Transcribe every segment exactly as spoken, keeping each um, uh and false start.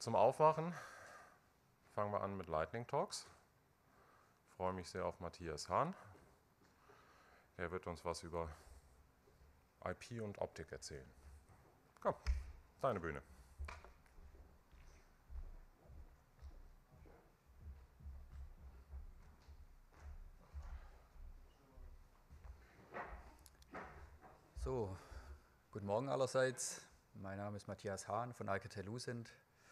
Zum Aufwachen fangen wir an mit Lightning Talks. Ich freue mich sehr auf Matthias Hahn. Er wird uns was über I P und Optik erzählen. Komm, deine Bühne. So, guten Morgen allerseits. Mein Name ist Matthias Hahn von Alcatel-Lucent.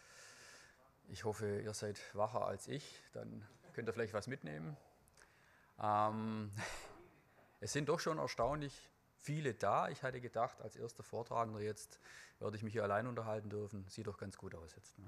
Ich hoffe, ihr seid wacher als ich, dann könnt ihr vielleicht was mitnehmen. Ähm, es sind doch schon erstaunlich viele da. Ich hatte gedacht, als erster Vortragender jetzt werde ich mich hier allein unterhalten dürfen. Sieht doch ganz gut aus jetzt. Ne?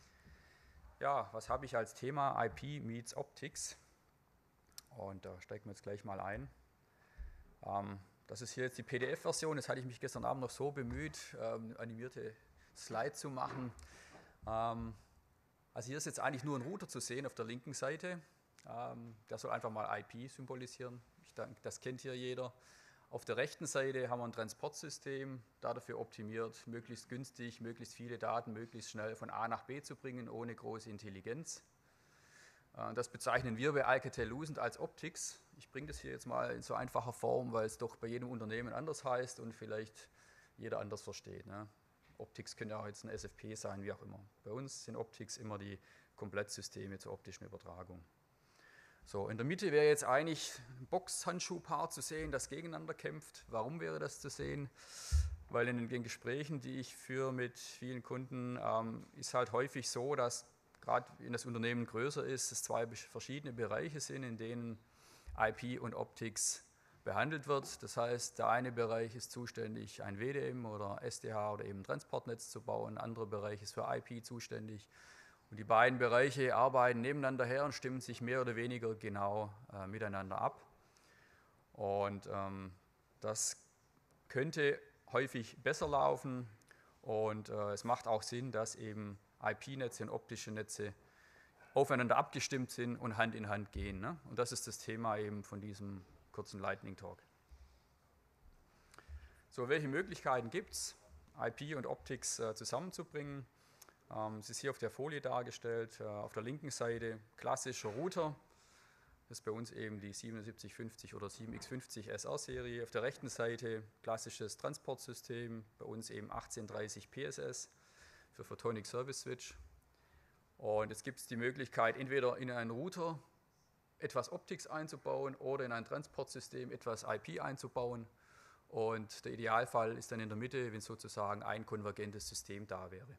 Ja, was habe ich als Thema? I P meets Optics. Und da steigen wir jetzt gleich mal ein. Ähm, Das ist hier jetzt die P D F-Version. Jetzt hatte ich mich gestern Abend noch so bemüht, ähm, animierte Slide zu machen. Ähm, also hier ist jetzt eigentlich nur ein Router zu sehen auf der linken Seite. Ähm, der soll einfach mal I P symbolisieren. Ich denke, das kennt hier jeder. Auf der rechten Seite haben wir ein Transportsystem, da dafür optimiert, möglichst günstig, möglichst viele Daten möglichst schnell von A nach B zu bringen, ohne große Intelligenz. Das bezeichnen wir bei Alcatel-Lucent als Optics. Ich bringe das hier jetzt mal in so einfacher Form, weil es doch bei jedem Unternehmen anders heißt und vielleicht jeder anders versteht. Ne? Optics können ja auch jetzt ein S F P sein, wie auch immer. Bei uns sind Optics immer die Komplettsysteme zur optischen Übertragung. So, in der Mitte wäre jetzt eigentlich ein Boxhandschuhpaar zu sehen, das gegeneinander kämpft. Warum wäre das zu sehen? Weil in den Gesprächen, die ich führe mit vielen Kunden, ähm, ist halt häufig so, dass gerade wenn das Unternehmen größer ist, es zwei verschiedene Bereiche sind, in denen I P und Optics behandelt wird. Das heißt, der eine Bereich ist zuständig, ein W D M oder S D H oder eben Transportnetz zu bauen, ein anderer Bereich ist für I P zuständig. Und die beiden Bereiche arbeiten nebeneinander her und stimmen sich mehr oder weniger genau äh, miteinander ab. Und ähm, das könnte häufig besser laufen und äh, es macht auch Sinn, dass eben I P-Netze und optische Netze aufeinander abgestimmt sind und Hand in Hand gehen. Ne? Und das ist das Thema eben von diesem kurzen Lightning Talk. So, welche Möglichkeiten gibt es, I P und Optics äh, zusammenzubringen? Ähm, es ist hier auf der Folie dargestellt, äh, auf der linken Seite klassischer Router. Das ist bei uns eben die siebenundsiebzig fünfzig oder sieben X fünfzig S R-Serie. Auf der rechten Seite klassisches Transportsystem, bei uns eben achtzehn dreißig P S S für Photonic Service Switch. Und jetzt gibt es die Möglichkeit, entweder in einen Router etwas Optics einzubauen oder in ein Transportsystem etwas I P einzubauen. Und der Idealfall ist dann in der Mitte, wenn sozusagen ein konvergentes System da wäre.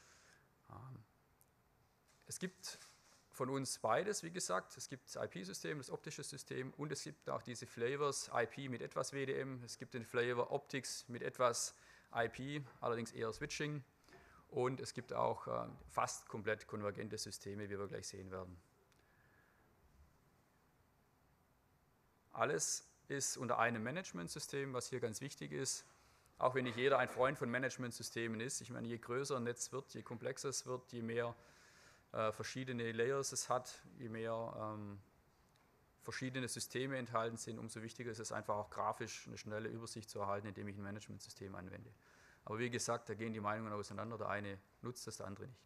Es gibt von uns beides, wie gesagt. Es gibt das I P-System, das optische System und es gibt auch diese Flavors, I P mit etwas W D M. Es gibt den Flavor Optics mit etwas I P, allerdings eher Switching. Und es gibt auch äh, fast komplett konvergente Systeme, wie wir gleich sehen werden. Alles ist unter einem Managementsystem, was hier ganz wichtig ist. Auch wenn nicht jeder ein Freund von Managementsystemen ist. Ich meine, je größer ein Netz wird, je komplexer es wird, je mehr äh, verschiedene Layers es hat, je mehr ähm, verschiedene Systeme enthalten sind, umso wichtiger ist es einfach auch grafisch eine schnelle Übersicht zu erhalten, indem ich ein Managementsystem anwende. Aber wie gesagt, da gehen die Meinungen auseinander. Der eine nutzt das, der andere nicht.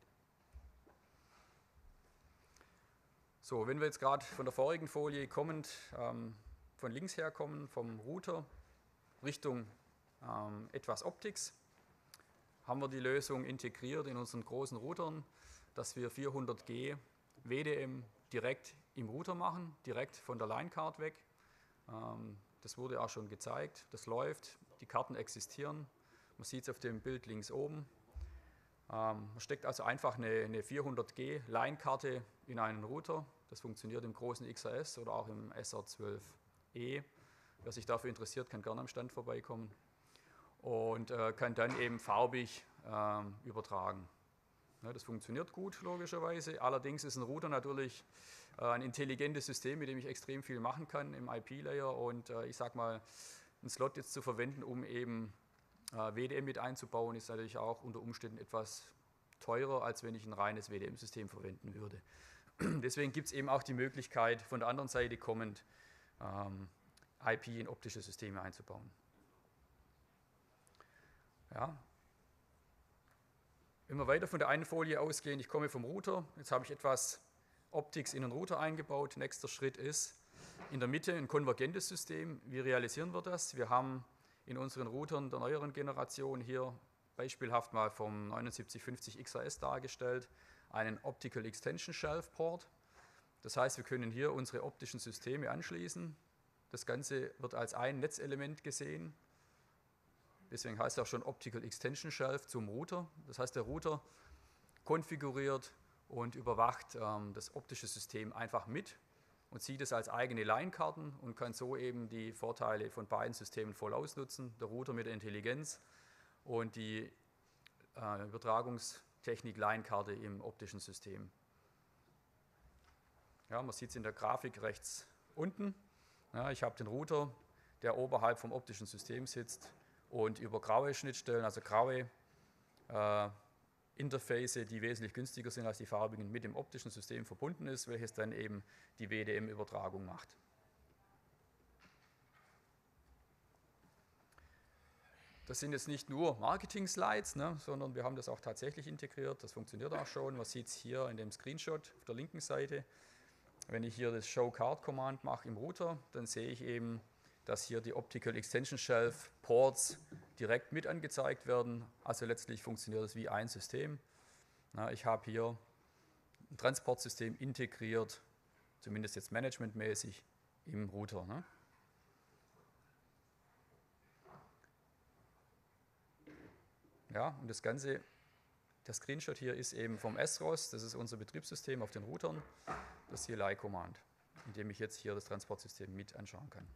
So, wenn wir jetzt gerade von der vorigen Folie kommend, ähm, von links her kommen, vom Router Richtung ähm, etwas Optics, haben wir die Lösung integriert in unseren großen Routern, dass wir vierhundert G W D M direkt im Router machen, direkt von der Linecard weg. Ähm, das wurde auch schon gezeigt, das läuft, die Karten existieren. Man sieht es auf dem Bild links oben. Ähm, man steckt also einfach eine, eine vierhundert G Line-Karte in einen Router. Das funktioniert im großen X R S oder auch im S R zwölf E. Wer sich dafür interessiert, kann gerne am Stand vorbeikommen. Und äh, kann dann eben farbig äh, übertragen. Ja, das funktioniert gut, logischerweise. Allerdings ist ein Router natürlich äh, ein intelligentes System, mit dem ich extrem viel machen kann im I P-Layer. Und äh, ich sage mal, einen Slot jetzt zu verwenden, um eben W D M mit einzubauen, ist natürlich auch unter Umständen etwas teurer, als wenn ich ein reines W D M-System verwenden würde. Deswegen gibt es eben auch die Möglichkeit, von der anderen Seite kommend ähm, I P in optische Systeme einzubauen. Ja. Wenn wir weiter von der einen Folie ausgehen, ich komme vom Router, jetzt habe ich etwas Optics in den Router eingebaut. Nächster Schritt ist in der Mitte ein konvergentes System. Wie realisieren wir das? Wir haben in unseren Routern der neueren Generation hier beispielhaft mal vom neun sieben fünf null X A S dargestellt, einen Optical Extension Shelf Port. Das heißt, wir können hier unsere optischen Systeme anschließen. Das Ganze wird als ein Netzelement gesehen. Deswegen heißt es auch schon Optical Extension Shelf zum Router. Das heißt, der Router konfiguriert und überwacht ähm, das optische System einfach mit und sieht es als eigene Line-Karten und kann so eben die Vorteile von beiden Systemen voll ausnutzen. Der Router mit der Intelligenz und die äh, Übertragungstechnik Line-Karte im optischen System. Ja, man sieht es in der Grafik rechts unten. Ja, ich habe den Router, der oberhalb vom optischen System sitzt und über graue Schnittstellen, also graue äh, Interface, die wesentlich günstiger sind als die farbigen, mit dem optischen System verbunden ist, welches dann eben die W D M-Übertragung macht. Das sind jetzt nicht nur Marketing-Slides, ne, sondern wir haben das auch tatsächlich integriert. Das funktioniert auch schon. Man sieht es hier in dem Screenshot auf der linken Seite. Wenn ich hier das Show Card Command mache im Router, dann sehe ich eben, dass hier die Optical Extension Shelf Ports direkt mit angezeigt werden. Also letztlich funktioniert das wie ein System. Na, ich habe hier ein Transportsystem integriert, zumindest jetzt managementmäßig, im Router. Ne? Ja, und das Ganze, der Screenshot hier ist eben vom S R O S, das ist unser Betriebssystem auf den Routern, das C L I Command, in dem ich jetzt hier das Transportsystem mit anschauen kann.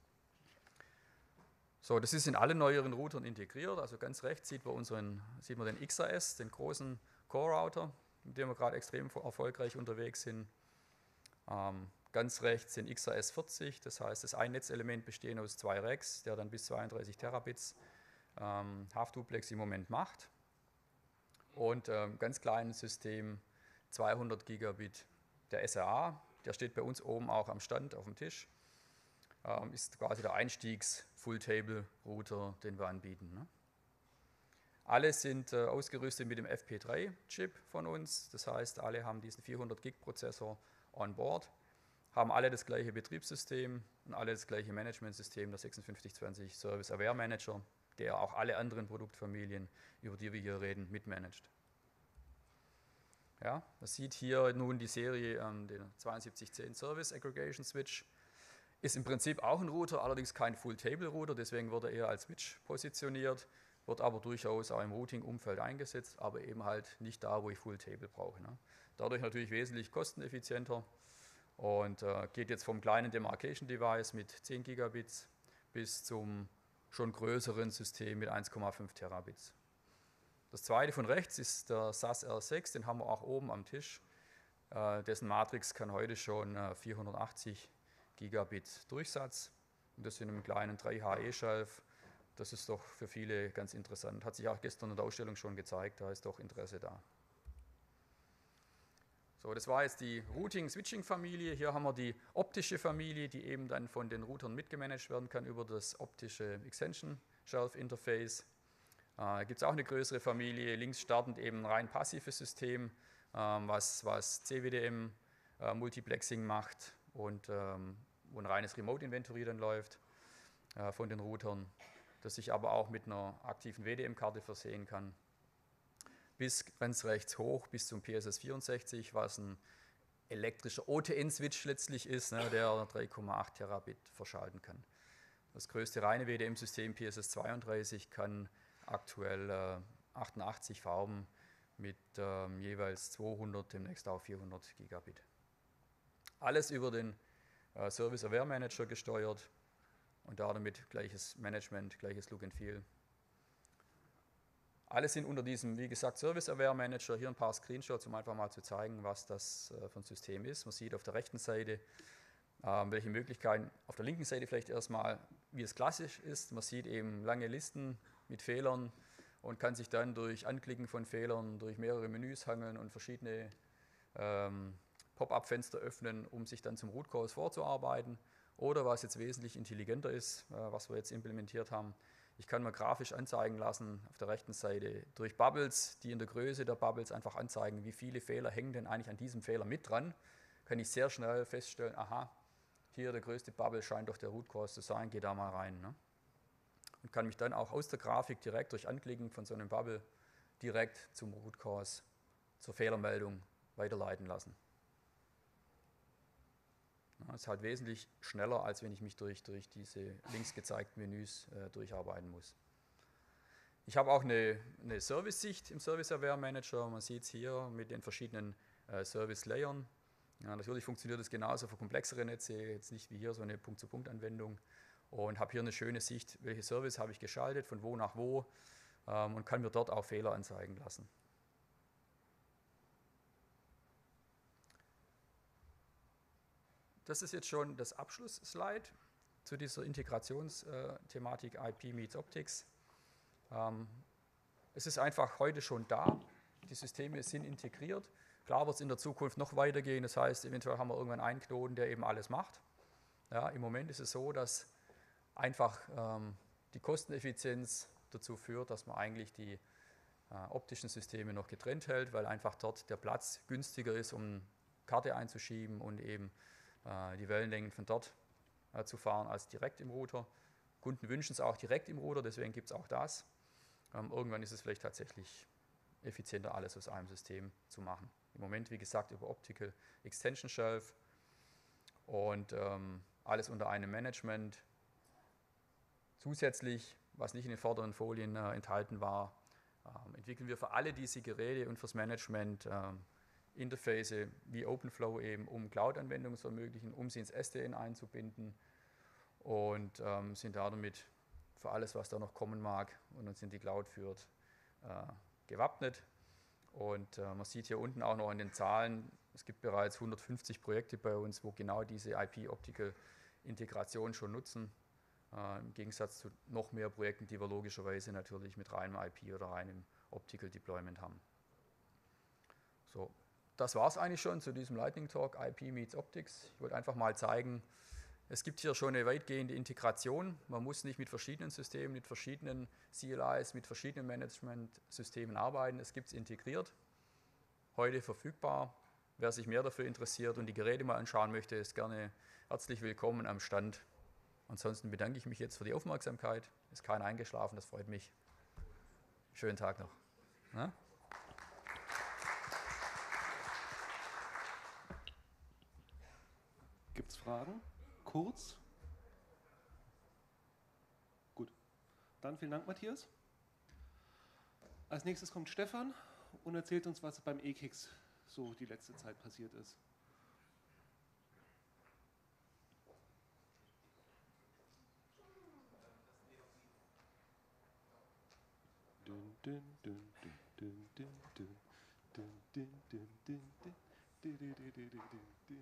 So, das ist in allen neueren Routern integriert, also ganz rechts sieht man, unseren, sieht man den X A S, den großen Core-Router, mit dem wir gerade extrem erfolgreich unterwegs sind. Ähm, ganz rechts den X A S vierzig, das heißt, das ein Netzelement besteht aus zwei Racks, der dann bis zweiunddreißig Terabits ähm, Half-Duplex im Moment macht. Und ähm, ganz kleines System, zweihundert Gigabit, der S R A, der steht bei uns oben auch am Stand auf dem Tisch. Ähm, ist quasi der Einstiegs-Full-Table-Router, den wir anbieten. Ne? Alle sind äh, ausgerüstet mit dem F P drei Chip von uns, das heißt, alle haben diesen vierhundert Gig Prozessor on board, haben alle das gleiche Betriebssystem und alle das gleiche Managementsystem, der sechsundfünfzig zwanzig Service Aware Manager, der auch alle anderen Produktfamilien, über die wir hier reden, mitmanagt. Ja, man sieht hier nun die Serie, ähm, den zweiundsiebzig zehn Service Aggregation Switch. Ist im Prinzip auch ein Router, allerdings kein Full-Table-Router, deswegen wird er eher als Switch positioniert, wird aber durchaus auch im Routing-Umfeld eingesetzt, aber eben halt nicht da, wo ich Full-Table brauche. Ne? Dadurch natürlich wesentlich kosteneffizienter und äh, geht jetzt vom kleinen Demarcation-Device mit zehn Gigabits bis zum schon größeren System mit eins Komma fünf Terabits. Das zweite von rechts ist der S A S R sechs, den haben wir auch oben am Tisch. Äh, dessen Matrix kann heute schon äh, vierhundertachtzig Gigabit Durchsatz und das in einem kleinen drei H E-Shelf. Das ist doch für viele ganz interessant. Hat sich auch gestern in der Ausstellung schon gezeigt, da ist doch Interesse da. So, das war jetzt die Routing-Switching-Familie. Hier haben wir die optische Familie, die eben dann von den Routern mitgemanagt werden kann über das optische Extension Shelf Interface. Da äh, gibt es auch eine größere Familie. Links startend eben ein rein passives System, ähm, was, was C W D M äh, Multiplexing macht und ähm, wo ein reines Remote-Inventory dann läuft äh, von den Routern, das sich aber auch mit einer aktiven W D M-Karte versehen kann. Bis ganz rechts hoch, bis zum P S S vierundsechzig, was ein elektrischer O T N-Switch letztlich ist, ne, der drei Komma acht Terabit verschalten kann. Das größte reine W D M-System P S S zweiunddreißig kann aktuell äh, achtundachtzig Farben mit ähm, jeweils zweihundert, demnächst auch vierhundert Gigabit. Alles über den äh, Service Aware Manager gesteuert und damit gleiches Management, gleiches Look and Feel. Alle sind unter diesem, wie gesagt, Service Aware Manager. Hier ein paar Screenshots, um einfach mal zu zeigen, was das äh, für ein System ist. Man sieht auf der rechten Seite, ähm, welche Möglichkeiten, auf der linken Seite vielleicht erstmal, wie es klassisch ist. Man sieht eben lange Listen mit Fehlern und kann sich dann durch Anklicken von Fehlern, durch mehrere Menüs hangeln und verschiedene ähm, Pop-up-Fenster öffnen, um sich dann zum Root Cause vorzuarbeiten. Oder was jetzt wesentlich intelligenter ist, äh, was wir jetzt implementiert haben, Ich kann mir grafisch anzeigen lassen auf der rechten Seite durch Bubbles, die in der Größe der Bubbles einfach anzeigen, wie viele Fehler hängen denn eigentlich an diesem Fehler mit dran. Kann ich sehr schnell feststellen, aha, hier der größte Bubble scheint doch der Root Cause zu sein, gehe da mal rein. Ne? Und kann mich dann auch aus der Grafik direkt durch Anklicken von so einem Bubble direkt zum Root Cause, zur Fehlermeldung weiterleiten lassen. Das ist halt wesentlich schneller, als wenn ich mich durch, durch diese links gezeigten Menüs äh, durcharbeiten muss. Ich habe auch eine, eine Service-Sicht im Service Aware Manager. Man sieht es hier mit den verschiedenen äh, Service-Layern. Ja, natürlich funktioniert es genauso für komplexere Netze, jetzt nicht wie hier so eine Punkt-zu-Punkt-Anwendung. Und habe hier eine schöne Sicht, welche Service habe ich geschaltet, von wo nach wo, ähm, und kann mir dort auch Fehler anzeigen lassen. Das ist jetzt schon das Abschlussslide zu dieser Integrationsthematik I P meets Optics. Ähm, es ist einfach heute schon da. Die Systeme sind integriert. Klar wird es in der Zukunft noch weitergehen. Das heißt, eventuell haben wir irgendwann einen Knoten, der eben alles macht. Ja, im Moment ist es so, dass einfach ähm, die Kosteneffizienz dazu führt, dass man eigentlich die äh, optischen Systeme noch getrennt hält, weil einfach dort der Platz günstiger ist, um Karte einzuschieben und eben die Wellenlängen von dort äh, zu fahren als direkt im Router. Kunden wünschen es auch direkt im Router, deswegen gibt es auch das. Ähm, irgendwann ist es vielleicht tatsächlich effizienter, alles aus einem System zu machen. Im Moment, wie gesagt, über Optical Extension Shelf und ähm, alles unter einem Management. Zusätzlich, was nicht in den vorderen Folien äh, enthalten war, ähm, entwickeln wir für alle diese Geräte und fürs Management ähm, Interface wie OpenFlow eben, um Cloud-Anwendungen zu ermöglichen, um sie ins S D N einzubinden und ähm, sind damit für alles, was da noch kommen mag und uns in die Cloud führt, äh, gewappnet. Und äh, man sieht hier unten auch noch in den Zahlen, es gibt bereits hundertfünfzig Projekte bei uns, wo genau diese I P-Optical-Integration schon nutzen, äh, im Gegensatz zu noch mehr Projekten, die wir logischerweise natürlich mit reinem I P oder reinem Optical Deployment haben. So. Das war es eigentlich schon zu diesem Lightning Talk, I P meets Optics. Ich wollte einfach mal zeigen, es gibt hier schon eine weitgehende Integration. Man muss nicht mit verschiedenen Systemen, mit verschiedenen C L Is, mit verschiedenen Management-Systemen arbeiten. Es gibt es integriert, heute verfügbar. Wer sich mehr dafür interessiert und die Geräte mal anschauen möchte, ist gerne herzlich willkommen am Stand. Ansonsten bedanke ich mich jetzt für die Aufmerksamkeit. Ist keiner eingeschlafen, das freut mich. Schönen Tag noch. Na? Gibt es Fragen? Kurz? Gut. Dann vielen Dank, Matthias. Als nächstes kommt Stefan und erzählt uns, was beim E K I X so die letzte Zeit passiert ist. Dün, dün, dün, dün, dün, dün, dün, dün, dün, dün, dün, dün, dün, dün, dün, dün.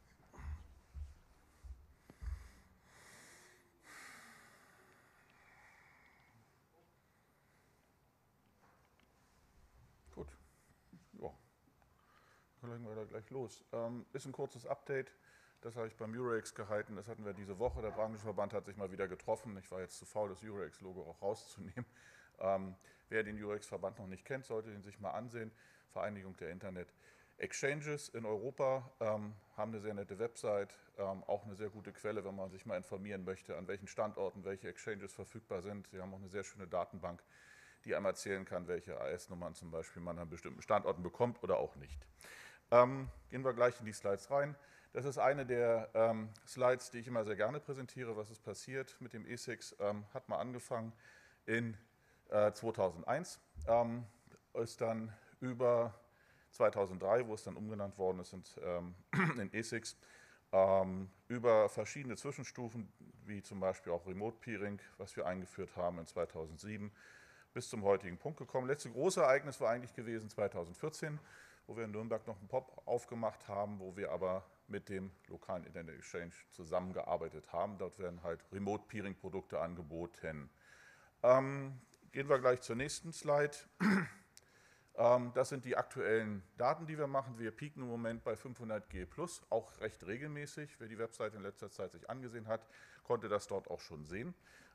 Gut. Ja. Dann legen wir da gleich los. Ähm, ist ein kurzes Update. Das habe ich beim Eurex gehalten. Das hatten wir diese Woche. Der Branchenverband hat sich mal wieder getroffen. Ich war jetzt zu faul, das Eurex-Logo auch rauszunehmen. Ähm, wer den Eurex-Verband noch nicht kennt, sollte ihn sich mal ansehen. Vereinigung der Internet Exchanges in Europa, ähm, haben eine sehr nette Website, ähm, auch eine sehr gute Quelle, wenn man sich mal informieren möchte, an welchen Standorten welche Exchanges verfügbar sind. Sie haben auch eine sehr schöne Datenbank, die einem erzählen kann, welche A S-Nummern zum Beispiel man an bestimmten Standorten bekommt oder auch nicht. Ähm, gehen wir gleich in die Slides rein. Das ist eine der ähm, Slides, die ich immer sehr gerne präsentiere. Was ist passiert mit dem E six? Ähm, hat mal angefangen in äh, zweitausendeins, ähm, ist dann über zweitausenddrei, wo es dann umgenannt worden ist ähm, in E six, ähm, über verschiedene Zwischenstufen, wie zum Beispiel auch Remote Peering, was wir eingeführt haben in zweitausendsieben, bis zum heutigen Punkt gekommen. Letzte große Ereignis war eigentlich gewesen zweitausendvierzehn, wo wir in Nürnberg noch einen Pop aufgemacht haben, wo wir aber mit dem lokalen Internet Exchange zusammengearbeitet haben. Dort werden halt Remote Peering Produkte angeboten. Ähm, gehen wir gleich zur nächsten Slide. ähm, das sind die aktuellen Daten, die wir machen. Wir peaken im Moment bei fünfhundert G plus, auch recht regelmäßig. Wer die Website in letzter Zeit sich angesehen hat, konnte das dort auch schon sehen.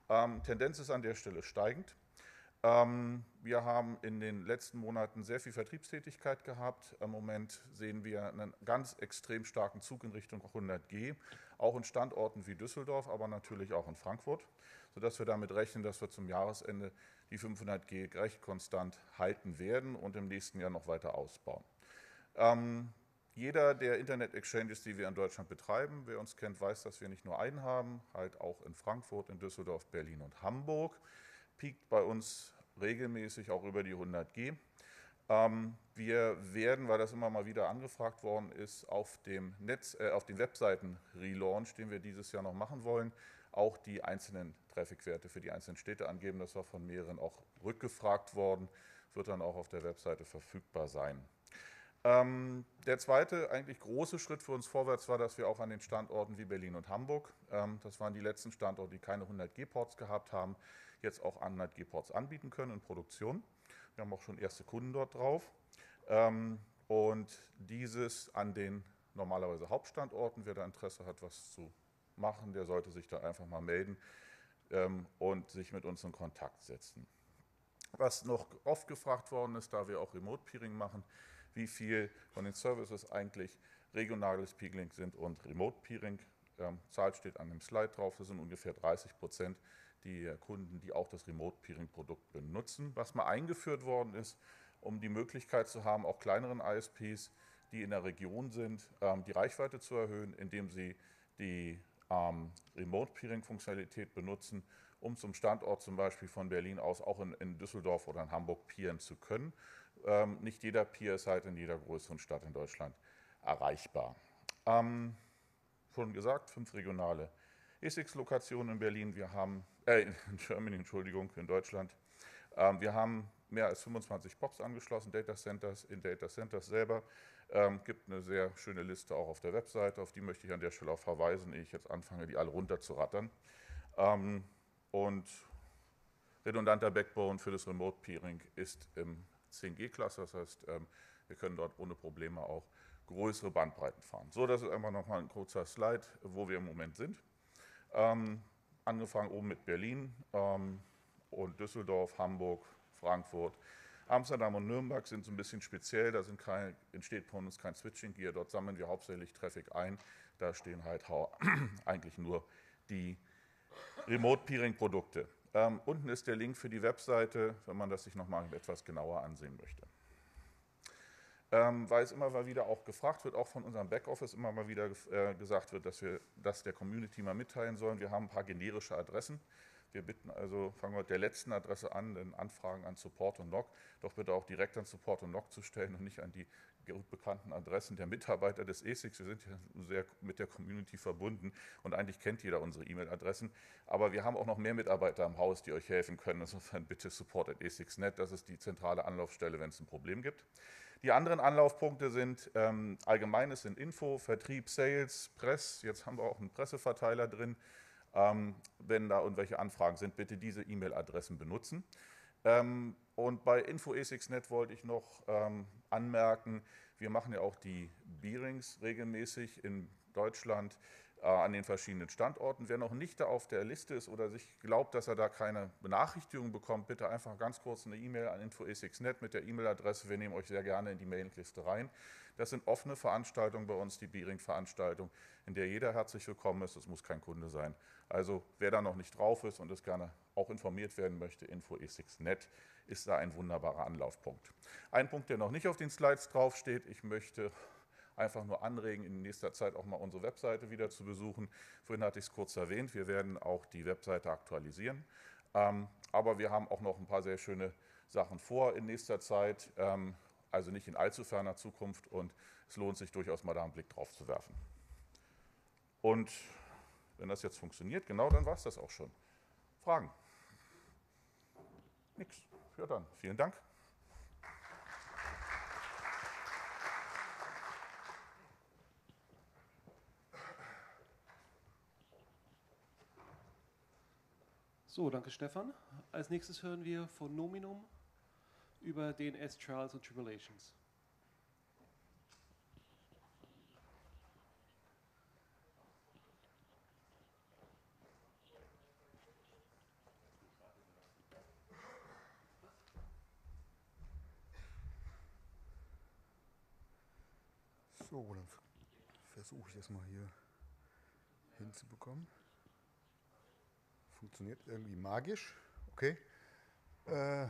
Ähm, Tendenz ist an der Stelle steigend. Ähm, wir haben in den letzten Monaten sehr viel Vertriebstätigkeit gehabt. Im Moment sehen wir einen ganz extrem starken Zug in Richtung hundert G, auch in Standorten wie Düsseldorf, aber natürlich auch in Frankfurt, sodass wir damit rechnen, dass wir zum Jahresende die fünfhundert G recht konstant halten werden und im nächsten Jahr noch weiter ausbauen. Ähm, jeder der Internet-Exchanges, die wir in Deutschland betreiben, wer uns kennt, weiß, dass wir nicht nur einen haben, halt auch in Frankfurt, in Düsseldorf, Berlin und Hamburg, piekt bei uns regelmäßig auch über die hundert G. Ähm, wir werden, weil das immer mal wieder angefragt worden ist, auf dem Netz, äh, auf den Webseiten-Relaunch, den wir dieses Jahr noch machen wollen, auch die einzelnen Traffic-Werte für die einzelnen Städte angeben. Das war von mehreren auch rückgefragt worden, wird dann auch auf der Webseite verfügbar sein. Ähm, der zweite eigentlich große Schritt für uns vorwärts war, dass wir auch an den Standorten wie Berlin und Hamburg, ähm, das waren die letzten Standorte, die keine hundert G Ports gehabt haben, jetzt auch hundert G Ports anbieten können in Produktion. Wir haben auch schon erste Kunden dort drauf. Ähm, und dieses an den normalerweise Hauptstandorten, wer da Interesse hat, was zu machen, der sollte sich da einfach mal melden ähm, und sich mit uns in Kontakt setzen. Was noch oft gefragt worden ist, da wir auch Remote Peering machen, wie viel von den Services eigentlich regionales Peering sind und Remote Peering. Ähm, Zahl steht an dem Slide drauf, das sind ungefähr dreißig Prozent die Kunden, die auch das Remote Peering Produkt benutzen. Was mal eingeführt worden ist, um die Möglichkeit zu haben, auch kleineren I S Ps, die in der Region sind, ähm, die Reichweite zu erhöhen, indem sie die ähm, Remote Peering Funktionalität benutzen, um zum Standort zum Beispiel von Berlin aus auch in, in Düsseldorf oder in Hamburg peeren zu können. Ähm, nicht jeder Peer ist halt in jeder größeren Stadt in Deutschland erreichbar. Ähm, schon gesagt, fünf regionale E S X-Lokationen in Berlin, wir haben, äh, in Germany, Entschuldigung, in Deutschland. Ähm, wir haben mehr als fünfundzwanzig P O Ps angeschlossen, Data Centers, in Data Centers selber. Ähm, gibt eine sehr schöne Liste auch auf der Webseite, auf die möchte ich an der Stelle auch verweisen, ehe ich jetzt anfange, die alle runterzurattern. Ähm, und redundanter Backbone für das Remote Peering ist im zehn G Klasse, das heißt, ähm, wir können dort ohne Probleme auch größere Bandbreiten fahren. So, das ist einfach nochmal ein kurzer Slide, wo wir im Moment sind. Ähm, angefangen oben mit Berlin ähm, und Düsseldorf, Hamburg, Frankfurt. Amsterdam und Nürnberg sind so ein bisschen speziell, da sind kein, entsteht von uns kein Switching Gear, dort sammeln wir hauptsächlich Traffic ein, da stehen halt eigentlich nur die Remote Peering Produkte. Ähm, unten ist der Link für die Webseite, wenn man das sich nochmal etwas genauer ansehen möchte. Ähm, weil es immer mal wieder auch gefragt wird, auch von unserem Backoffice immer mal wieder äh, gesagt wird, dass wir das der Community mal mitteilen sollen. Wir haben ein paar generische Adressen. Wir bitten also, fangen wir mit der letzten Adresse an, den Anfragen an Support und N O C, doch bitte auch direkt an Support und N O C zu stellen und nicht an die gut bekannten Adressen der Mitarbeiter des E S I X. Wir sind ja sehr mit der Community verbunden und eigentlich kennt jeder unsere E-Mail-Adressen. Aber wir haben auch noch mehr Mitarbeiter im Haus, die euch helfen können. Insofern bitte support at e six punkt net, das ist die zentrale Anlaufstelle, wenn es ein Problem gibt. Die anderen Anlaufpunkte sind ähm, allgemeines sind Info, Vertrieb, Sales, Press. Jetzt haben wir auch einen Presseverteiler drin. Ähm, wenn da irgendwelche Anfragen sind, bitte diese E-Mail-Adressen benutzen. Ähm, und bei info at e six punkt net wollte ich noch ähm, anmerken, wir machen ja auch die Bearings regelmäßig in Deutschland äh, an den verschiedenen Standorten. Wer noch nicht da auf der Liste ist oder sich glaubt, dass er da keine Benachrichtigung bekommt, bitte einfach ganz kurz eine E-Mail an info at e six punkt net mit der E-Mail-Adresse. Wir nehmen euch sehr gerne in die Mailingliste rein. Das sind offene Veranstaltungen bei uns, die Bearing-Veranstaltung, in der jeder herzlich willkommen ist. Es muss kein Kunde sein. Also wer da noch nicht drauf ist und es gerne auch informiert werden möchte, info at e six punkt net ist da ein wunderbarer Anlaufpunkt. Ein Punkt, der noch nicht auf den Slides draufsteht, ich möchte einfach nur anregen, in nächster Zeit auch mal unsere Webseite wieder zu besuchen. Vorhin hatte ich es kurz erwähnt, wir werden auch die Webseite aktualisieren. Ähm, aber wir haben auch noch ein paar sehr schöne Sachen vor in nächster Zeit, ähm, also nicht in allzu ferner Zukunft, und es lohnt sich durchaus mal da einen Blick drauf zu werfen. Und wenn das jetzt funktioniert, genau, dann war es das auch schon. Fragen? Nix. Ja dann, vielen Dank. So, danke Stefan. Als nächstes hören wir von Nominum über D N S Trials und Tribulations. So, dann versuche ich das mal hier hinzubekommen. Funktioniert irgendwie magisch. Okay. Äh,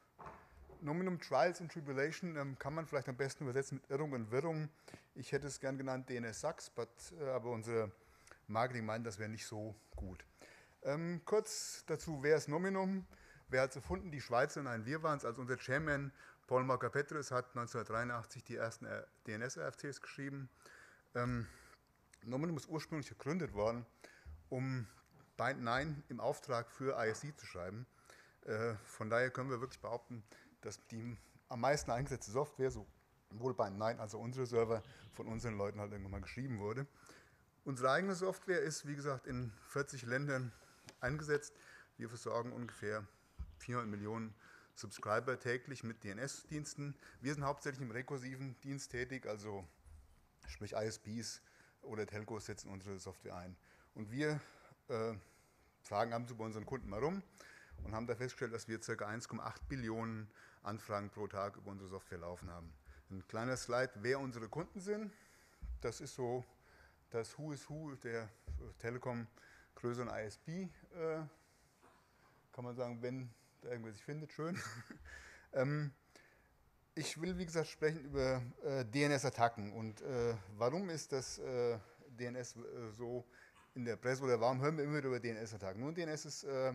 Nominum Trials and Tribulation ähm, kann man vielleicht am besten übersetzen mit Irrung und Wirrung. Ich hätte es gern genannt D N S Sucks, but, äh, aber unsere Marketing meint, das wäre nicht so gut. Ähm, kurz dazu, wer ist Nominum? Wer hat es erfunden? Die Schweizer, nein, wir waren es. Also unser Chairman Paul Marker-Petrus hat neunzehnhundertdreiundachtzig die ersten D N S-R F Cs geschrieben. Ähm, Nominum ist ursprünglich gegründet worden, um Bind neun im Auftrag für I S C zu schreiben. Äh, von daher können wir wirklich behaupten, dass die am meisten eingesetzte Software, sowohl Bind neun als auch unsere Server, von unseren Leuten halt irgendwann mal geschrieben wurde. Unsere eigene Software ist, wie gesagt, in vierzig Ländern eingesetzt. Wir versorgen ungefähr vierhundert Millionen Subscriber täglich mit D N S-Diensten. Wir sind hauptsächlich im rekursiven Dienst tätig, also sprich I S Ps oder Telcos setzen unsere Software ein. Und wir äh, fragen ab und zu bei unseren Kunden mal rum und haben da festgestellt, dass wir ca. eins Komma acht Billionen Anfragen pro Tag über unsere Software laufen haben. Ein kleiner Slide, wer unsere Kunden sind. Das ist so das Who is Who der Telekom größeren I S P. Äh, kann man sagen, wenn da irgendwer sich findet, schön. ähm, ich will, wie gesagt, sprechen über äh, D N S-Attacken und äh, warum ist das äh, D N S äh, so in der Presse oder warum hören wir immer wieder über D N S-Attacken? Nun, D N S ist, äh,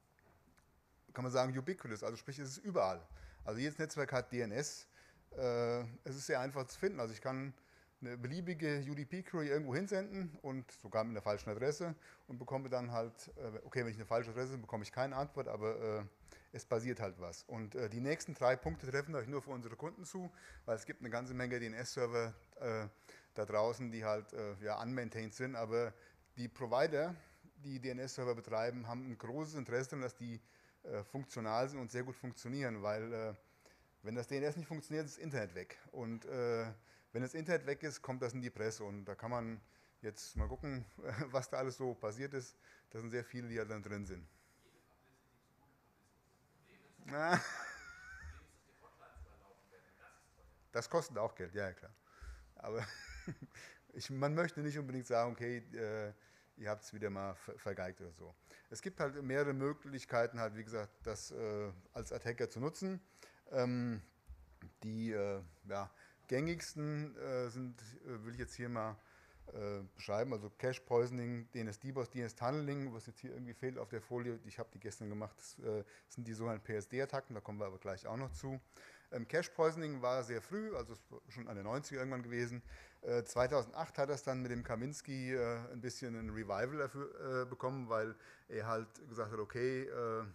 kann man sagen, ubiquitous, also sprich, es ist überall. Also jedes Netzwerk hat D N S. Äh, es ist sehr einfach zu finden. Also ich kann eine beliebige U D P-Query irgendwo hinsenden und sogar mit einer falschen Adresse und bekomme dann halt, äh, okay, wenn ich eine falsche Adresse habe, bekomme ich keine Antwort, aber äh, es passiert halt was. Und äh, die nächsten drei Punkte treffen euch nur für unsere Kunden zu, weil es gibt eine ganze Menge D N S-Server äh, da draußen, die halt äh, ja, unmaintained sind, aber die Provider, die D N S-Server betreiben, haben ein großes Interesse daran, dass die äh, funktional sind und sehr gut funktionieren, weil äh, wenn das D N S nicht funktioniert, ist das Internet weg. Und äh, wenn das Internet weg ist, kommt das in die Presse und da kann man jetzt mal gucken, was da alles so passiert ist. Da sind sehr viele, die ja dann drin sind. Das kostet auch Geld, ja, klar. Aber ich, man möchte nicht unbedingt sagen, okay, äh, ihr habt es wieder mal ver vergeigt oder so. Es gibt halt mehrere Möglichkeiten, halt, wie gesagt, das äh, als Attacker zu nutzen. Ähm, die äh, ja, gängigsten äh, sind, äh, will ich jetzt hier mal äh, beschreiben, also Cache Poisoning, D N S DDoS, D N S Tunneling, was jetzt hier irgendwie fehlt auf der Folie, ich habe die gestern gemacht, das äh, sind die sogenannten P S D-Attacken, da kommen wir aber gleich auch noch zu. Ähm, Cache Poisoning war sehr früh, also schon an den neunziger irgendwann gewesen. Äh, zweitausendacht hat er es dann mit dem Kaminski äh, ein bisschen ein Revival dafür, äh, bekommen, weil er halt gesagt hat, okay, äh,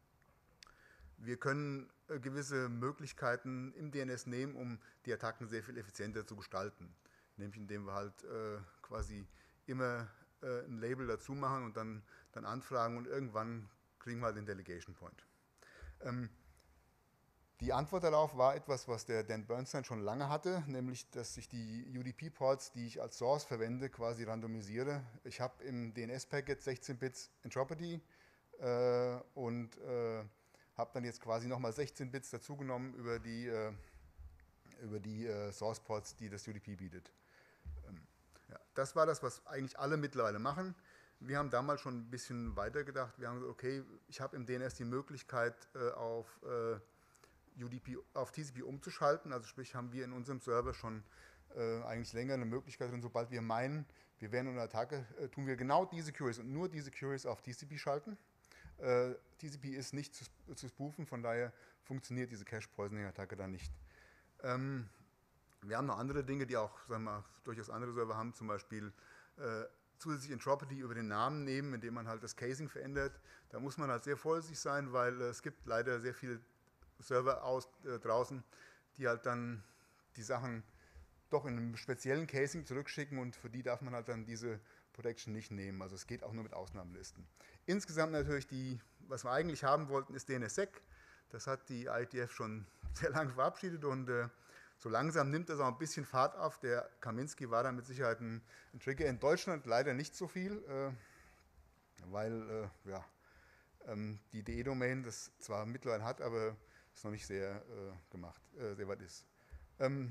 wir können äh, gewisse Möglichkeiten im D N S nehmen, um die Attacken sehr viel effizienter zu gestalten. Nämlich indem wir halt äh, quasi immer äh, ein Label dazu machen und dann, dann anfragen und irgendwann kriegen wir halt den Delegation Point. Ähm, die Antwort darauf war etwas, was der Dan Bernstein schon lange hatte, nämlich, dass ich die U D P-Ports, die ich als Source verwende, quasi randomisiere. Ich habe im D N S-Packet sechzehn Bits Entropy äh, und äh, habe dann jetzt quasi nochmal sechzehn Bits dazugenommen über die, äh, über die äh, Source-Ports, die das U D P bietet. Ähm, ja, das war das, was eigentlich alle mittlerweile machen. Wir haben damals schon ein bisschen weiter gedacht. Wir haben gesagt, okay, ich habe im D N S die Möglichkeit, äh, auf, äh, U D P, auf T C P umzuschalten. Also sprich, haben wir in unserem Server schon äh, eigentlich länger eine Möglichkeit drin, sobald wir meinen, wir wären unter Attacke, äh, tun wir genau diese Queries und nur diese Queries auf T C P schalten. Uh, T C P ist nicht zu, zu spoofen, von daher funktioniert diese Cache-Poisoning-Attacke dann nicht. Ähm, wir haben noch andere Dinge, die auch sagen wir mal, durchaus andere Server haben, zum Beispiel äh, zusätzlich Entropy über den Namen nehmen, indem man halt das Casing verändert. Da muss man halt sehr vorsichtig sein, weil äh, es gibt leider sehr viele Server aus, äh, draußen, die halt dann die Sachen doch in einem speziellen Casing zurückschicken und für die darf man halt dann diese Protection nicht nehmen. Also es geht auch nur mit Ausnahmelisten. Insgesamt natürlich, die, was wir eigentlich haben wollten, ist D N S S E C. Das hat die I E T F schon sehr lange verabschiedet und äh, so langsam nimmt das auch ein bisschen Fahrt auf. Der Kaminski war da mit Sicherheit ein, ein Trigger. In Deutschland leider nicht so viel, äh, weil äh, ja, ähm, die D E-Domain das zwar mittlerweile hat, aber es noch nicht sehr äh, gemacht, äh, sehr weit ist. Ähm,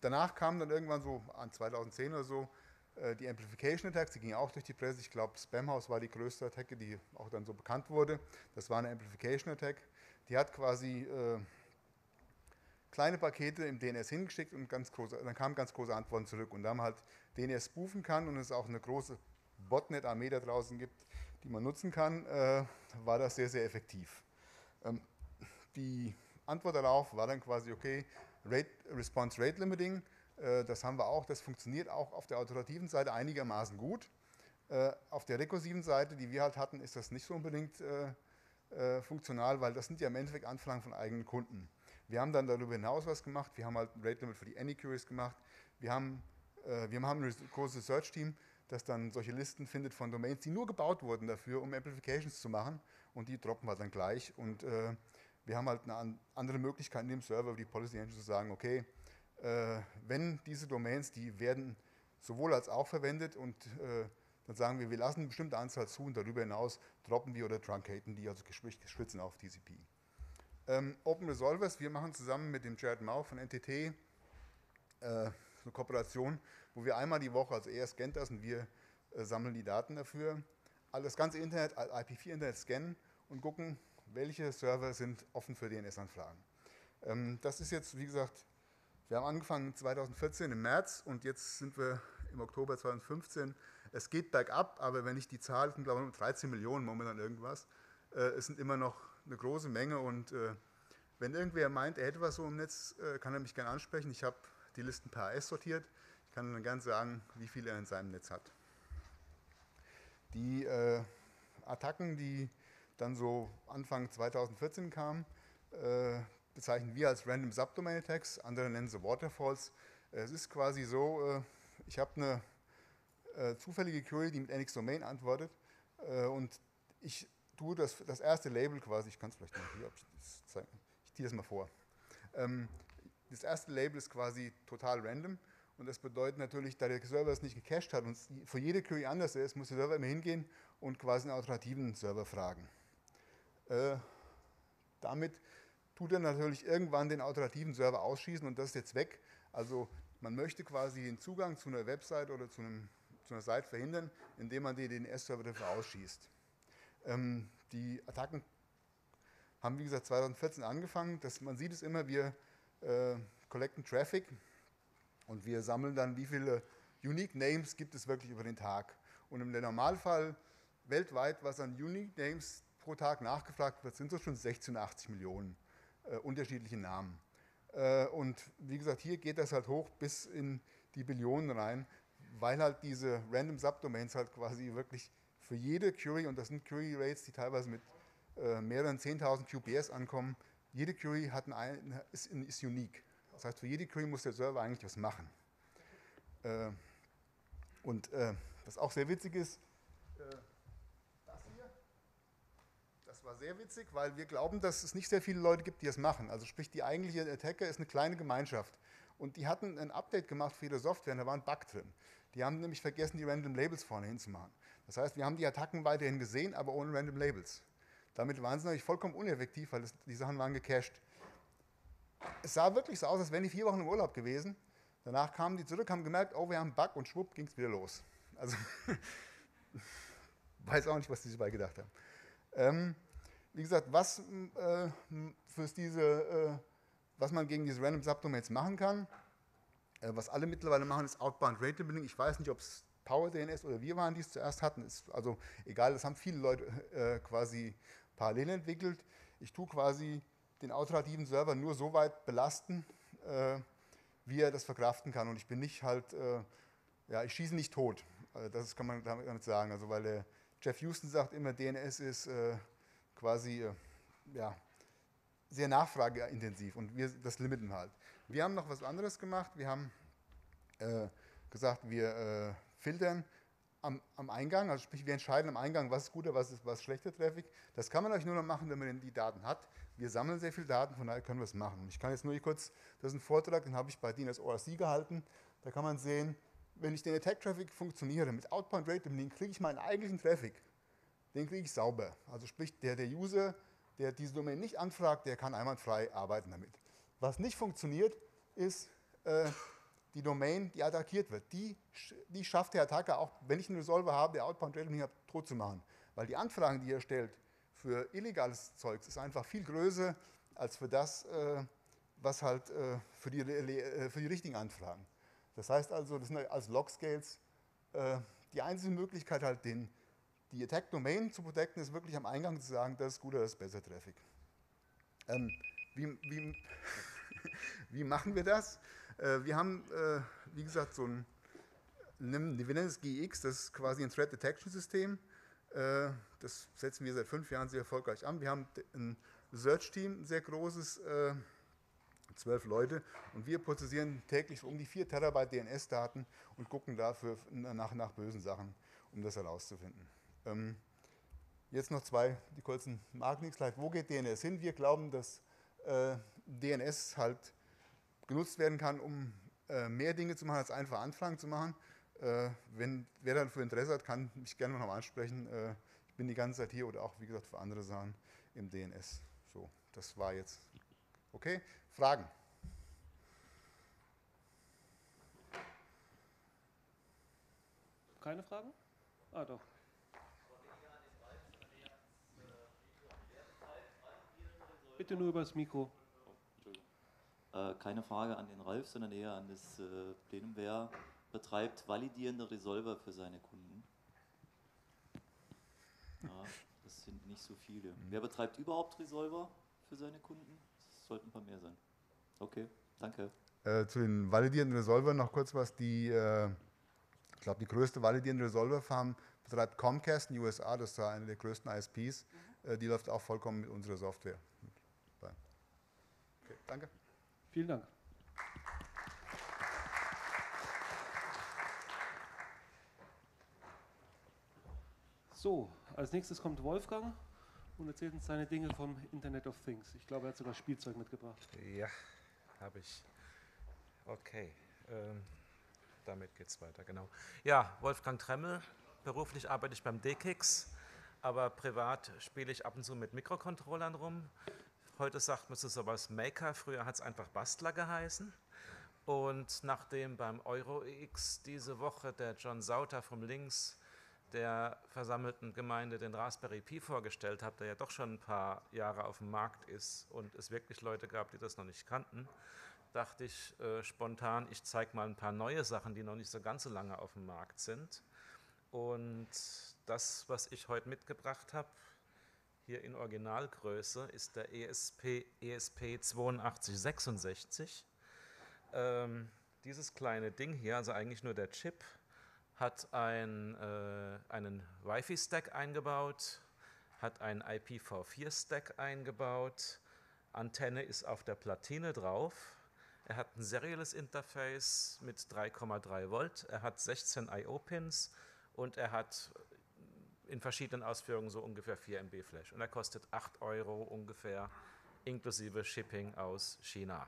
danach kamen dann irgendwann so an zweitausendzehn oder so äh, die Amplification Attacks, die gingen auch durch die Presse. Ich glaube, Spamhaus war die größte Attacke, die auch dann so bekannt wurde. Das war eine Amplification Attack. Die hat quasi äh, kleine Pakete im D N S hingeschickt und ganz große, dann kamen ganz große Antworten zurück. Und da man halt D N S spoofen kann und es auch eine große Botnet-Armee da draußen gibt, die man nutzen kann, äh, war das sehr, sehr effektiv. Ähm, die Antwort darauf war dann quasi, okay, Rate, Response Rate Limiting, äh, das haben wir auch, das funktioniert auch auf der autorativen Seite einigermaßen gut. Äh, auf der rekursiven Seite, die wir halt hatten, ist das nicht so unbedingt äh, äh, funktional, weil das sind ja im Endeffekt Anfragen von eigenen Kunden. Wir haben dann darüber hinaus was gemacht, wir haben halt ein Rate Limit für die Anyqueries gemacht, wir haben, äh, wir haben ein großes Search-Team, das dann solche Listen findet von Domains, die nur gebaut wurden dafür, um Amplifications zu machen, und die droppen wir dann gleich. Und äh, wir haben halt eine andere Möglichkeit in dem Server, über die Policy Engine zu sagen, okay, äh, wenn diese Domains, die werden sowohl als auch verwendet, und äh, dann sagen wir, wir lassen eine bestimmte Anzahl zu und darüber hinaus droppen wir oder truncaten die, also schwitzen auf T C P. Ähm, Open Resolvers, wir machen zusammen mit dem Jared Mau von N T T äh, eine Kooperation, wo wir einmal die Woche, also er scannt das und wir äh, sammeln die Daten dafür, all das ganze Internet, I P vier Internet scannen und gucken, welche Server sind offen für D N S-Anfragen. Ähm, das ist jetzt, wie gesagt, wir haben angefangen zweitausendvierzehn im März und jetzt sind wir im Oktober zweitausendfünfzehn. Es geht bergab, aber wenn ich die Zahl, sind glaube ich dreizehn Millionen momentan irgendwas, äh, es sind immer noch eine große Menge, und äh, wenn irgendwer meint, er hätte was so im Netz, äh, kann er mich gerne ansprechen. Ich habe die Listen per A S sortiert. Ich kann dann gerne sagen, wie viel er in seinem Netz hat. Die äh, Attacken, die dann so Anfang zweitausendvierzehn kamen, äh, bezeichnen wir als Random Subdomain Attacks, andere nennen sie Waterfalls. Es ist quasi so, äh, ich habe eine äh, zufällige Query, die mit N X Domain antwortet, äh, und ich tue das, das erste Label quasi, ich kann es vielleicht mal hier, ob ich das zeige, ich ziehe das mal vor. Ähm, das erste Label ist quasi total random, und das bedeutet natürlich, da der Server es nicht gecached hat und für jede Query anders ist, muss der Server immer hingehen und quasi einen alternativen Server fragen. Äh, damit tut er natürlich irgendwann den alternativen Server ausschießen, und das ist jetzt weg. Also man möchte quasi den Zugang zu einer Website oder zu, einem, zu einer Seite verhindern, indem man den D N S-Server dafür ausschießt. Ähm, die Attacken haben, wie gesagt, zweitausendvierzehn angefangen. Das, man sieht es immer, wir äh, collecten Traffic und wir sammeln dann, wie viele Unique Names gibt es wirklich über den Tag. Und im Normalfall weltweit, was an Unique Names pro Tag nachgefragt wird, sind so schon sechzehn-achtzig Millionen äh, unterschiedliche Namen. Äh, und wie gesagt, hier geht das halt hoch bis in die Billionen rein, weil halt diese Random Subdomains halt quasi wirklich für jede Query, und das sind Query Rates, die teilweise mit äh, mehreren zehntausend Q P S ankommen, jede Query hat ein, ist, ist unique. Das heißt, für jede Query muss der Server eigentlich was machen. Äh, und äh, was auch sehr witzig ist, äh, das hier, das war sehr witzig, weil wir glauben, dass es nicht sehr viele Leute gibt, die das machen. Also sprich, die eigentliche Attacker ist eine kleine Gemeinschaft. Und die hatten ein Update gemacht für ihre Software, und da war ein Bug drin. Die haben nämlich vergessen, die Random Labels vorne hinzumachen. Das heißt, wir haben die Attacken weiterhin gesehen, aber ohne Random Labels. Damit waren sie natürlich vollkommen uneffektiv, weil das, die Sachen waren gecached. Es sah wirklich so aus, als wären die vier Wochen im Urlaub gewesen. Danach kamen die zurück, haben gemerkt, oh, wir haben einen Bug, und schwupp, ging es wieder los. Also, weiß auch nicht, was die sich dabei gedacht haben. Ähm, wie gesagt, was, äh, für diese, äh, was man gegen diese Random Subdomains machen kann, äh, was alle mittlerweile machen, ist Outbound Rate Limiting. Ich weiß nicht, ob es Power D N S oder wir waren, die es zuerst hatten. Ist also egal, das haben viele Leute äh, quasi parallel entwickelt. Ich tue quasi den alternativen Server nur so weit belasten, äh, wie er das verkraften kann. Und ich bin nicht halt, äh, ja, ich schieße nicht tot. Also das kann man damit sagen. Also weil der Jeff Houston sagt immer, D N S ist äh, quasi äh, ja, sehr nachfrageintensiv, und wir das limiten halt. Wir haben noch was anderes gemacht. Wir haben äh, gesagt, wir äh, filtern am, am Eingang, also sprich, wir entscheiden am Eingang, was ist guter, was ist was schlechter Traffic. Das kann man euch nur noch machen, wenn man die Daten hat. Wir sammeln sehr viele Daten, von daher können wir es machen. Ich kann jetzt nur hier kurz, das ist ein Vortrag, den habe ich bei D N S O R C gehalten. Da kann man sehen, wenn ich den Attack-Traffic funktioniere, mit Outbound Rate Limiting kriege ich meinen eigentlichen Traffic. Den kriege ich sauber. Also sprich, der, der User, der diese Domain nicht anfragt, der kann einwandfrei arbeiten damit. Was nicht funktioniert, ist, äh, die Domain, die attackiert wird, die, die schafft der Attacker auch, wenn ich einen Resolver habe, der Outbound Tracing hat, tot zu machen. Weil die Anfragen, die er stellt für illegales Zeugs, ist einfach viel größer als für das, äh, was halt äh, für, die, äh, für die richtigen Anfragen. Das heißt also, das sind als Log-Scales äh, die einzige Möglichkeit, halt den, die Attack-Domain zu protecten, ist wirklich am Eingang zu sagen, das ist gut oder das ist besser Traffic. Ähm, wie, wie, wie machen wir das? Äh, wir haben, äh, wie gesagt, so ein, wir nennen es G X, das ist quasi ein Threat Detection System. Äh, das setzen wir seit fünf Jahren sehr erfolgreich an. Wir haben ein Research-Team, ein sehr großes, äh, zwölf Leute, und wir prozessieren täglich um die vier Terabyte D N S-Daten und gucken dafür nach, nach bösen Sachen, um das herauszufinden. Ähm, jetzt noch zwei, die kurzen Marketing-Slides. Wo geht D N S hin? Wir glauben, dass äh, D N S halt genutzt werden kann, um äh, mehr Dinge zu machen, als einfach Anfragen zu machen. Äh, wenn wer dann für Interesse hat, kann mich gerne noch mal ansprechen. Äh, ich bin die ganze Zeit hier oder auch, wie gesagt, für andere Sachen im D N S. So, das war jetzt okay. Fragen? Keine Fragen? Ah, doch. Bitte nur übers Mikro. Äh, keine Frage an den Ralf, sondern eher an das äh, Plenum. Wer betreibt validierende Resolver für seine Kunden? Ja, das sind nicht so viele. Mhm. Wer betreibt überhaupt Resolver für seine Kunden? Das sollten ein paar mehr sein. Okay, danke. Äh, zu den validierenden Resolvern noch kurz was. Die, äh, ich glaube, die größte validierende Resolver-Farm betreibt Comcast in den U S A, das ist eine der größten I S Ps. Mhm. Äh, die läuft auch vollkommen mit unserer Software. Okay, danke. Vielen Dank. So, als nächstes kommt Wolfgang und erzählt uns seine Dinge vom Internet of Things. Ich glaube, er hat sogar Spielzeug mitgebracht. Ja, habe ich. Okay, ähm, damit geht's weiter, genau. Ja, Wolfgang Tremmel, beruflich arbeite ich beim D K I X, aber privat spiele ich ab und zu mit Mikrocontrollern rum. Heute sagt man so sowas Maker, früher hat es einfach Bastler geheißen. Und nachdem beim EuroX diese Woche der John Sauter vom Links der versammelten Gemeinde den Raspberry Pi vorgestellt hat, der ja doch schon ein paar Jahre auf dem Markt ist und es wirklich Leute gab, die das noch nicht kannten, dachte ich äh, spontan, ich zeige mal ein paar neue Sachen, die noch nicht so ganz so lange auf dem Markt sind. Und das, was ich heute mitgebracht habe, hier in Originalgröße, ist der E S P zweiundachtzig sechsundsechzig. Ähm, dieses kleine Ding hier, also eigentlich nur der Chip, hat ein, äh, einen Wi-Fi-Stack eingebaut, hat einen I P v vier Stack eingebaut, Antenne ist auf der Platine drauf, er hat ein serielles Interface mit drei Komma drei Volt, er hat sechzehn I O-Pins und er hat in verschiedenen Ausführungen so ungefähr vier M B Flash. Und er kostet acht Euro ungefähr, inklusive Shipping aus China.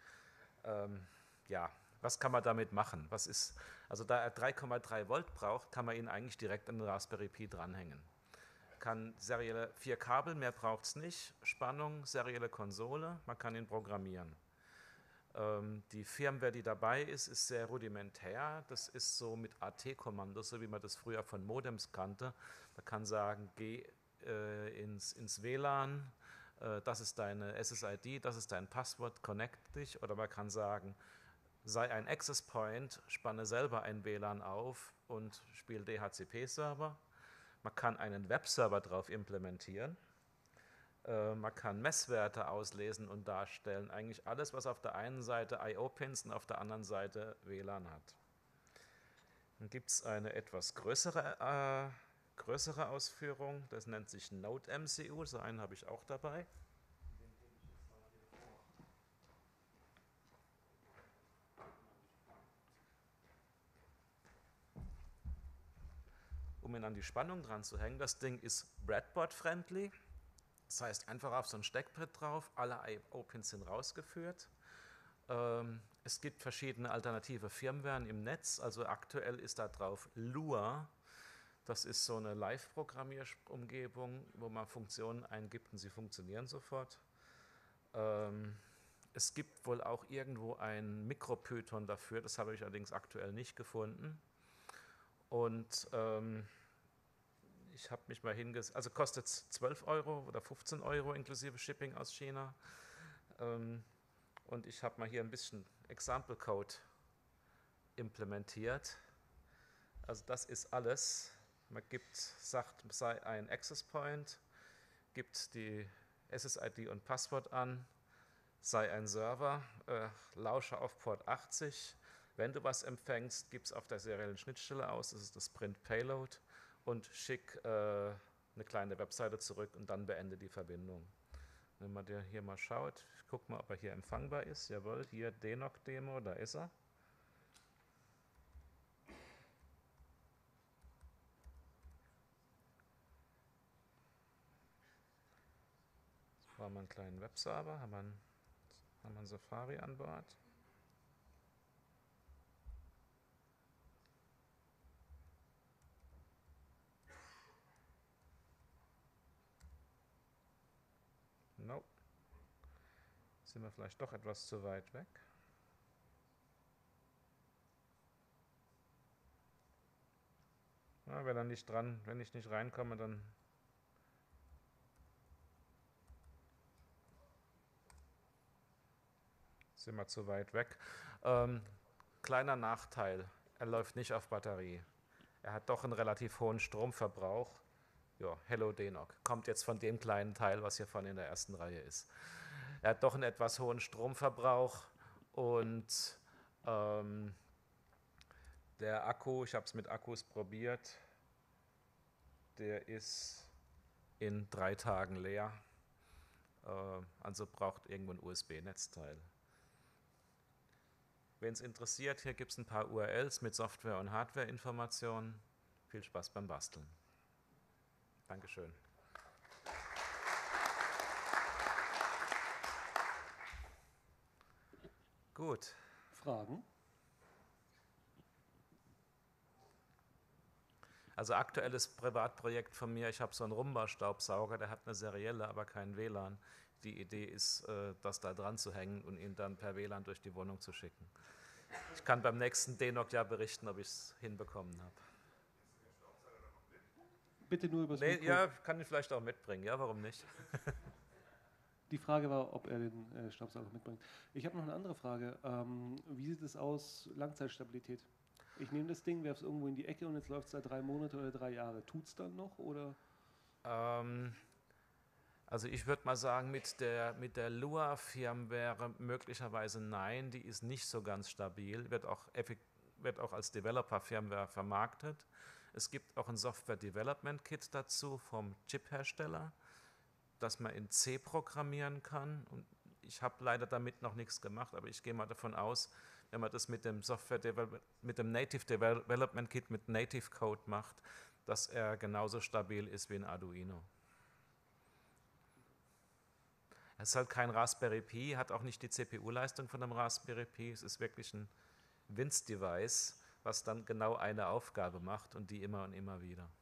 Ähm, ja, was kann man damit machen? Was ist, also da er drei Komma drei Volt braucht, kann man ihn eigentlich direkt an den Raspberry Pi dranhängen. Kann serielle vier Kabel, mehr braucht es nicht. Spannung, serielle Konsole, man kann ihn programmieren. Ähm, die Firmware, die dabei ist, ist sehr rudimentär. Das ist so mit A T-Kommandos, so wie man das früher von Modems kannte. Man kann sagen, geh äh, ins, ins W L A N, äh, das ist deine S S I D, das ist dein Passwort, connect dich. Oder man kann sagen, sei ein Access Point, spanne selber ein W L A N auf und spiele D H C P-Server. Man kann einen Webserver drauf implementieren. Man kann Messwerte auslesen und darstellen. Eigentlich alles, was auf der einen Seite I O-Pins und auf der anderen Seite W L A N hat. Dann gibt es eine etwas größere, äh, größere Ausführung. Das nennt sich Node M C U. So einen habe ich auch dabei. Um ihn an die Spannung dran zu hängen, das Ding ist Breadboard-friendly. Das heißt, einfach auf so ein Steckbrett drauf, alle I O-Pins sind rausgeführt. Ähm, es gibt verschiedene alternative Firmwaren im Netz, also aktuell ist da drauf Lua. Das ist so eine Live-Programmierumgebung, wo man Funktionen eingibt und sie funktionieren sofort. Ähm, es gibt wohl auch irgendwo ein Mikropython dafür, das habe ich allerdings aktuell nicht gefunden. Und ähm, ich habe mich mal hingesetzt, also kostet es zwölf Euro oder fünfzehn Euro inklusive Shipping aus China. Ähm, und ich habe mal hier ein bisschen Example Code implementiert. Also das ist alles. Man gibt, sagt, sei ein Access Point, gibt die S S I D und Passwort an, sei ein Server, äh, lausche auf Port achtzig. Wenn du was empfängst, gib es auf der seriellen Schnittstelle aus, das ist das Print Payload, und schick äh, eine kleine Webseite zurück und dann beende die Verbindung. Wenn man der hier mal schaut, ich gucke mal, ob er hier empfangbar ist. Jawohl, hier D N O C-Demo, da ist er. Jetzt haben wir einen kleinen Webserver, haben wir einen, haben wir einen Safari an Bord. No. Sind wir vielleicht doch etwas zu weit weg? Ja, wenn dann nicht dran, wenn ich nicht reinkomme, dann sind wir zu weit weg. Ähm, kleiner Nachteil, er läuft nicht auf Batterie. Er hat doch einen relativ hohen Stromverbrauch. Ja, Hello D N O C. Kommt jetzt von dem kleinen Teil, was hier vorne in der ersten Reihe ist. Er hat doch einen etwas hohen Stromverbrauch und ähm, der Akku, ich habe es mit Akkus probiert, der ist in drei Tagen leer. Äh, also braucht irgendwo ein U S B-Netzteil. Wen es interessiert, hier gibt es ein paar U R Ls mit Software- und Hardware-Informationen. Viel Spaß beim Basteln. Dankeschön. Gut. Fragen? Also aktuelles Privatprojekt von mir, ich habe so einen Rumba-Staubsauger, der hat eine serielle, aber kein W L A N. Die Idee ist, das da dran zu hängen und ihn dann per W L A N durch die Wohnung zu schicken. Ich kann beim nächsten D N O C ja berichten, ob ich es hinbekommen habe. Bitte nur über das Nee, Mikro. ja, kann ich vielleicht auch mitbringen, ja, warum nicht? Die Frage war, ob er den äh, Staubsauger mitbringt. Ich habe noch eine andere Frage. Ähm, wie sieht es aus, Langzeitstabilität? Ich nehme das Ding, werfe es irgendwo in die Ecke und jetzt läuft es seit drei Monate oder drei Jahre. Tut es dann noch? Oder? Ähm, also ich würde mal sagen, mit der, mit der Lua-Firmware möglicherweise nein, die ist nicht so ganz stabil, wird auch, wird auch als Developer-Firmware vermarktet. Es gibt auch ein Software-Development-Kit dazu vom Chip-Hersteller, das man in C programmieren kann. Und ich habe leider damit noch nichts gemacht, aber ich gehe mal davon aus, wenn man das mit dem Software mit dem Native Development Kit mit Native Code macht, dass er genauso stabil ist wie ein Arduino. Es ist halt kein Raspberry Pi, hat auch nicht die C P U-Leistung von einem Raspberry Pi. Es ist wirklich ein Winz-Device, was dann genau eine Aufgabe macht und die immer und immer wieder.